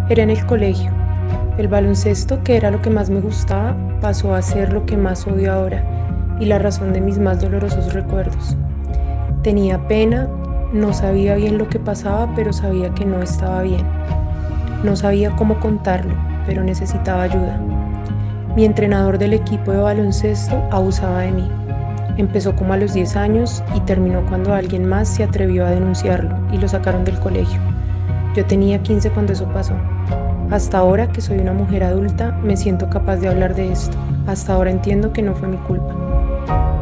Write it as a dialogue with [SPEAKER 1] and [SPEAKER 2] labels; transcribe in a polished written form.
[SPEAKER 1] Era en el colegio. El baloncesto, que era lo que más me gustaba, pasó a ser lo que más odio ahora y la razón de mis más dolorosos recuerdos. Tenía pena, no sabía bien lo que pasaba, pero sabía que no estaba bien. No sabía cómo contarlo, pero necesitaba ayuda. Mi entrenador del equipo de baloncesto abusaba de mí. Empezó como a los 10 años y terminó cuando alguien más se atrevió a denunciarlo y lo sacaron del colegio. Yo tenía 15 cuando eso pasó. Hasta ahora que soy una mujer adulta, me siento capaz de hablar de esto. Hasta ahora entiendo que no fue mi culpa.